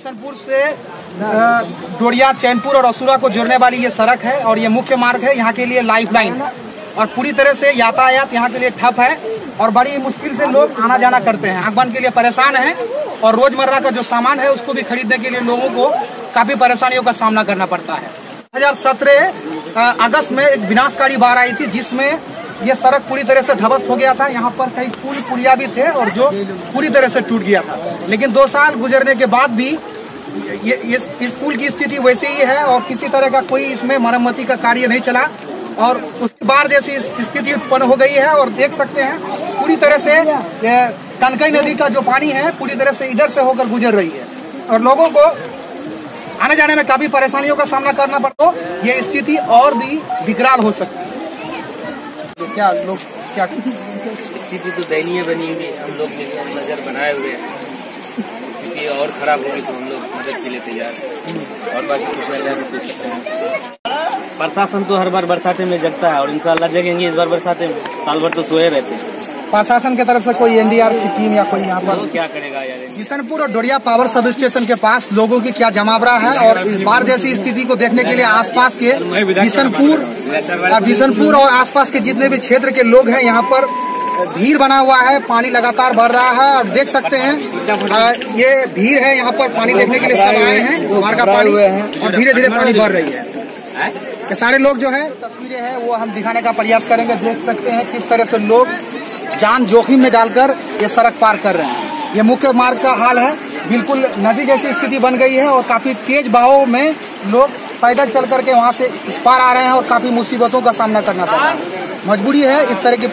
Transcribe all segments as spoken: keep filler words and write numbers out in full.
बिशनपुर से डोरिया, चैनपुर और असुरा को जोड़ने वाली ये सड़क है और ये मुख्य मार्ग है यहाँ के लिए लाइफलाइन है और पूरी तरह से यातायात यहाँ के लिए ठप है और बड़ी मुश्किल से लोग आना जाना करते हैं। आगमन के लिए परेशान हैं और रोजमर्रा का जो सामान है उसको भी खरीदने के लिए लोगों को काफी परेशानियों का सामना करना पड़ता है। दो हजार सत्रह अगस्त में एक विनाशकारी बाढ़ आई थी जिसमें ये सड़क पूरी तरह से ध्वस्त हो गया था। यहाँ पर कई पुल पुलिया भी थे और जो पूरी तरह से टूट गया था, लेकिन दो साल गुजरने के बाद भी ये इस, इस पुल की स्थिति वैसे ही है और किसी तरह का कोई इसमें मरम्मती का कार्य नहीं चला और उसके बाद जैसी स्थिति उत्पन्न हो गई है और देख सकते हैं पूरी तरह से कनकई नदी का जो पानी है पूरी तरह से इधर से होकर गुजर रही है और लोगों को आने जाने में काफी परेशानियों का सामना करना पड़ता है। ये स्थिति और भी विकराल हो सकती है। क्या लोग क्या स्थिति तो दयनीय बनी हुई हम लोग नजर बनाए हुए हैं, क्योंकि और खराब होगी तो हम लोग मदद के लिए तैयार हैं और बाकी कुछ नहीं कर सकते हैं। प्रशासन तो हर बार बरसाते में जगता है और इंशाल्लाह जगेंगे इस बार बरसाते में, साल भर तो सोए रहते हैं। प्रशासन की तरफ से कोई एनडीआरएफ की टीम या कोई यहाँ पर क्या करेगा यार? बिशनपुर और डोरिया पावर सब स्टेशन के पास लोगों की क्या जमावड़ा है और इस बार जैसी स्थिति को देखने के लिए आसपास के बिशनपुर बिशनपुर और आसपास के जितने भी क्षेत्र के लोग हैं यहाँ पर भीड़ बना हुआ है। पानी लगातार बढ़ रहा है और देख सकते हैं ये भीड़ है यहाँ पर पानी देखने के लिए सब आए हैं। बाढ़ का पानी और धीरे धीरे पानी बढ़ रही है। ये सारे लोग जो है तस्वीरें हैं वो हम दिखाने का प्रयास करेंगे। देख सकते हैं किस तरह से लोग जान जोखिम में डालकर ये सड़क पार कर रहे हैं। ये मुख्य मार्ग का हाल है, बिल्कुल नदी जैसी स्थिति बन गई है और काफी तेज बहाव में लोग पैदल चल करके वहां से इस पार आ रहे हैं और काफी मुसीबतों का सामना करना पड़ रहा है। मजबूरी है इस तरह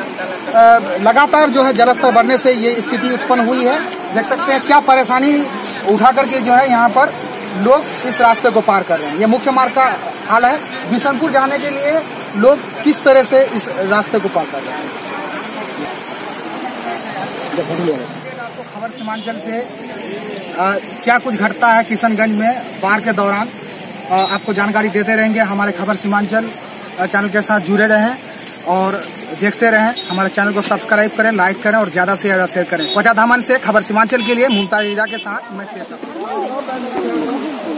की लगातार जो है जलस्तर बढ़ने से ये स्थिति उत्पन्न हुई है। देख सकते हैं क्या परेशानी उठा करके जो है यहाँ पर लोग इस रास्ते को पार कर रहे हैं। ये मुख्य मार्ग का हाल है। बिशनपुर जाने के लिए लोग किस तरह से इस रास्ते को पार कर रहे हैं। आपको खबर सीमांचल से आ, क्या कुछ घटता है किशनगंज में बाढ़ के दौरान आ, आपको जानकारी देते रहेंगे। हमारे खबर सीमांचल चैनल के साथ जुड़े रहें और देखते रहें। हमारे चैनल को सब्सक्राइब करें, लाइक करें और ज्यादा से ज्यादा शेयर करें। कोचा धामन से खबर सीमांचल के लिए मुमताज हीरा के साथ मैं शेयर